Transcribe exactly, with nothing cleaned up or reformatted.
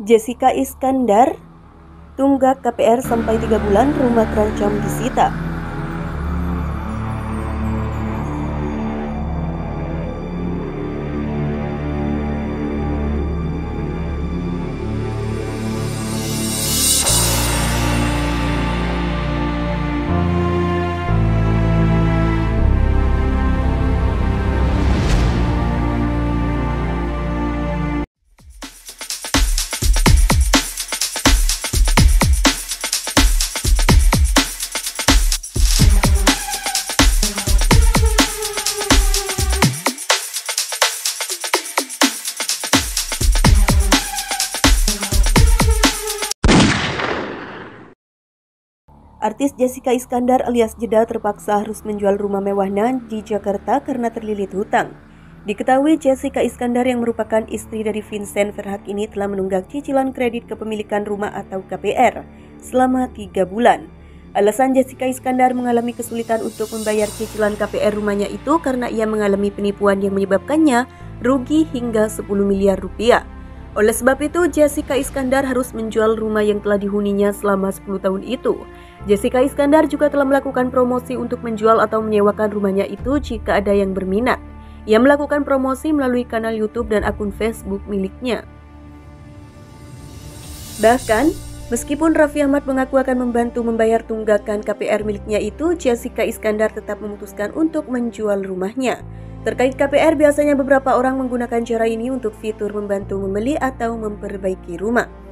Jessica Iskandar, tunggak K P R sampai tiga bulan, rumah terancam disita. Artis Jessica Iskandar alias Jeda terpaksa harus menjual rumah mewahnya di Jakarta karena terlilit hutang. Diketahui Jessica Iskandar yang merupakan istri dari Vincent Verhaeghe ini telah menunggak cicilan kredit kepemilikan rumah atau K P R selama tiga bulan. Alasan Jessica Iskandar mengalami kesulitan untuk membayar cicilan K P R rumahnya itu karena ia mengalami penipuan yang menyebabkannya rugi hingga sepuluh miliar rupiah. Oleh sebab itu, Jessica Iskandar harus menjual rumah yang telah dihuninya selama sepuluh tahun itu. Jessica Iskandar juga telah melakukan promosi untuk menjual atau menyewakan rumahnya itu jika ada yang berminat. Ia melakukan promosi melalui kanal YouTube dan akun Facebook miliknya. Bahkan, meskipun Raffi Ahmad mengaku akan membantu membayar tunggakan K P R miliknya itu, Jessica Iskandar tetap memutuskan untuk menjual rumahnya. Terkait K P R, biasanya beberapa orang menggunakan cara ini untuk fitur membantu membeli atau memperbaiki rumah.